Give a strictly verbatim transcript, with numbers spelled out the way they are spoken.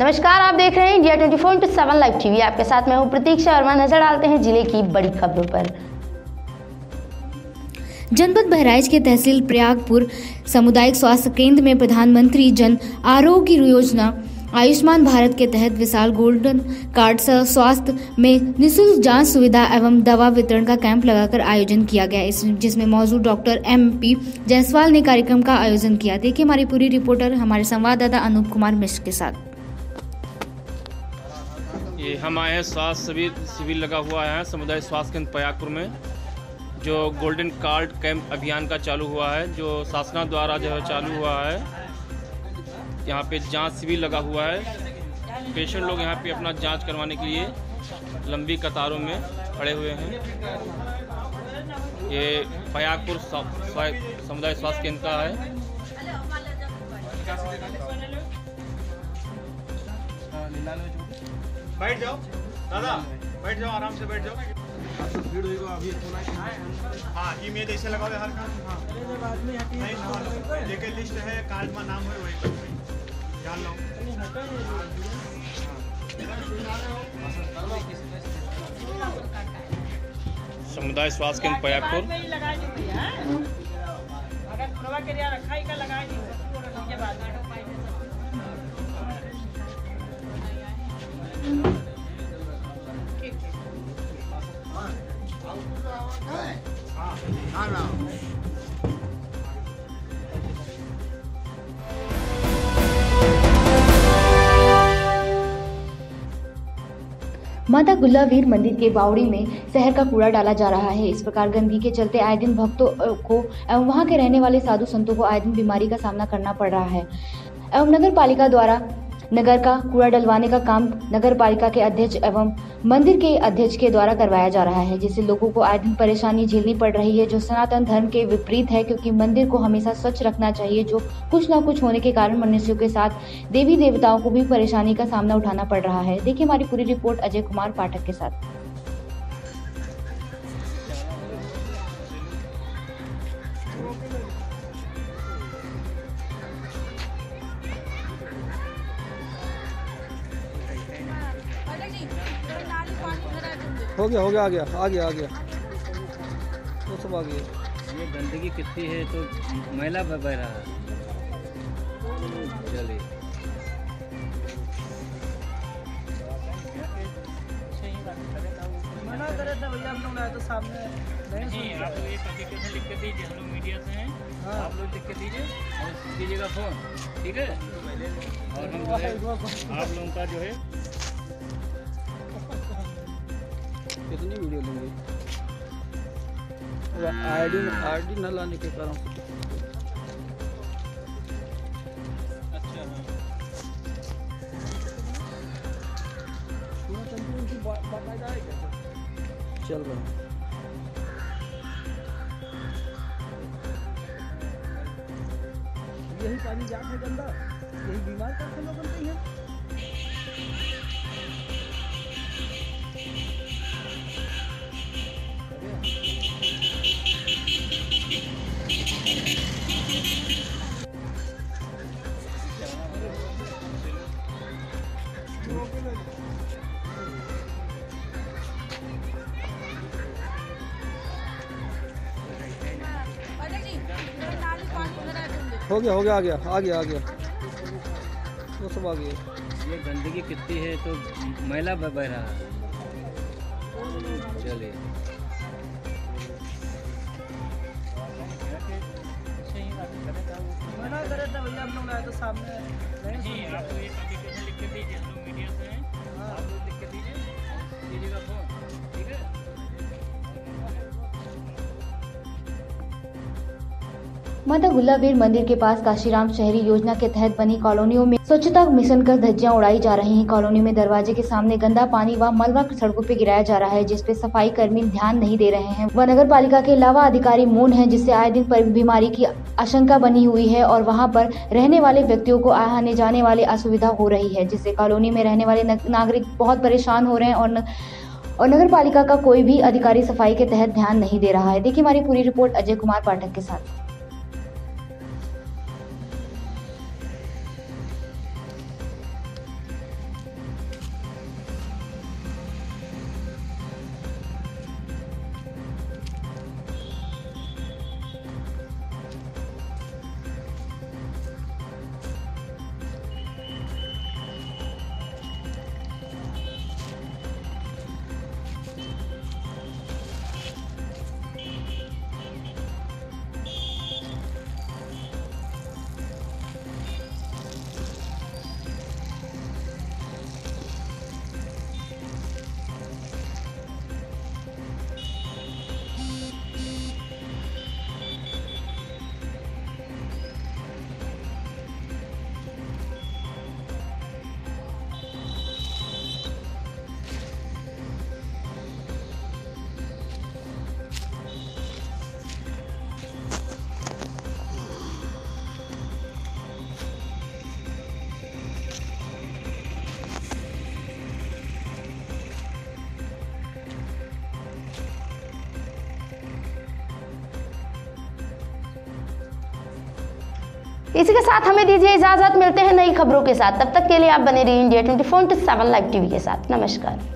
नमस्कार, आप देख रहे हैं India twenty four into seven live TV. आपके साथ मैं हूं प्रतीक्षा वर्मा। नजर डालते हैं जिले की बड़ी खबरों पर। जनपद बहराइच के तहसील प्रयागपुर सामुदायिक स्वास्थ्य केंद्र में प्रधानमंत्री जन आरोग्य योजना आयुष्मान भारत के तहत विशाल गोल्डन कार्ड स्वास्थ्य में निःशुल्क जांच सुविधा एवं दवा वितरण का कैंप लगाकर आयोजन किया गया, इस जिसमें मौजूद डॉक्टर एम पी जायसवाल ने कार्यक्रम का आयोजन किया। देखिए हमारी पूरी रिपोर्टर हमारे संवाददाता अनूप कुमार मिश्र के साथ। ये हम आए हैं स्वास्थ्य शिविर शिविर लगा हुआ है समुदाय स्वास्थ्य केंद्र प्रयागपुर में, जो गोल्डन कार्ड कैंप अभियान का चालू हुआ है, जो शासन द्वारा जो है चालू हुआ है। यहाँ पे जांच शिविर लगा हुआ है। पेशेंट लोग यहाँ पे अपना जांच करवाने के लिए लंबी कतारों में खड़े हुए हैं। ये प्रयागपुर समुदाय स्वास्थ्य केंद्र का है। बैठ जाओ दादा, बैठ जाओ, आराम से बैठ जाओ। भीड़ हुई अभी हाँ ई में ऐसे लगाओ हर काम। नहीं लेकिन लिस्ट है, कार्ड में नाम है, वही ध्यान लो। समुदाय स्वास्थ्य केंद्र प्रयागपुर। माता गुल्लावीर मंदिर के बावड़ी में शहर का कूड़ा डाला जा रहा है। इस प्रकार गंदगी के चलते आए दिन भक्तों को एवं वहां के रहने वाले साधु संतों को आए दिन बीमारी का सामना करना पड़ रहा है एवं नगर पालिका द्वारा नगर का कूड़ा डलवाने का काम नगर पालिका के अध्यक्ष एवं मंदिर के अध्यक्ष के द्वारा करवाया जा रहा है, जिससे लोगों को आए दिन परेशानी झेलनी पड़ रही है, जो सनातन धर्म के विपरीत है, क्योंकि मंदिर को हमेशा स्वच्छ रखना चाहिए, जो कुछ ना कुछ होने के कारण मनुष्यों के साथ देवी देवताओं को भी परेशानी का सामना उठाना पड़ रहा है। देखिए हमारी पूरी रिपोर्ट अजय कुमार पाठक के साथ। हो गया हो गया आ गया आ गया आ गया वो सब आ गया। ये गंदगी कितनी है तो मैला बह रहा है। चलिए मना करे था भैया, हम लोग आए तो सामने नहीं, आप लोग एक एप्लीकेशन लिख के दीजिए, हम लोग मीडिया से हैं। हाँ। आप लोग लिख के दीजिए और कीजिएगा फोन, ठीक है। और हम जो है आप लोगों का जो है कितनी वीडियो लेंगे, आईडी आईडी न लाने के कारण। अच्छा चल रहा है। यही पानी जात है गंदा, यही बीमार करते लोग बनते हैं। हो गया हो गया आ गया आ गया आ गया वो सब आ गया। ये गंदगी कितनी है तो मैला बह रहा है। चलिए मना करे था भैया, हम लोग आए तो सामने नहीं, आप लोग एक एप्लीकेशन लिख के दीजिए, हम लोग मीडिया से हैं। हाँ। आप लोग लिख के दीजिए कीजिएगा फोन, ठीक है। माता गुल्लावीर मंदिर के पास काशीराम शहरी योजना के तहत बनी कॉलोनियों में स्वच्छता मिशन कर धज्जियां उड़ाई जा रही हैं। कॉलोनी में दरवाजे के सामने गंदा पानी व मलबा सड़कों पे गिराया जा रहा है, जिसपे सफाई कर्मी ध्यान नहीं दे रहे हैं। व नगर पालिका के अलावा अधिकारी मौन हैं, जिससे आए दिन बीमारी की आशंका बनी हुई है और वहां पर रहने वाले व्यक्तियों को आने जाने वाले असुविधा हो रही है, जिससे कॉलोनी में रहने वाले नागरिक बहुत परेशान हो रहे हैं और न... और नगर पालिका का कोई भी अधिकारी सफाई के तहत ध्यान नहीं दे रहा है। देखिए हमारी पूरी रिपोर्ट अजय कुमार पाठक के साथ। इसी के साथ हमें दीजिए इजाजत, मिलते हैं नई खबरों के साथ। तब तक के लिए आप बने रहिए India twenty four into seven live TV के साथ। नमस्कार।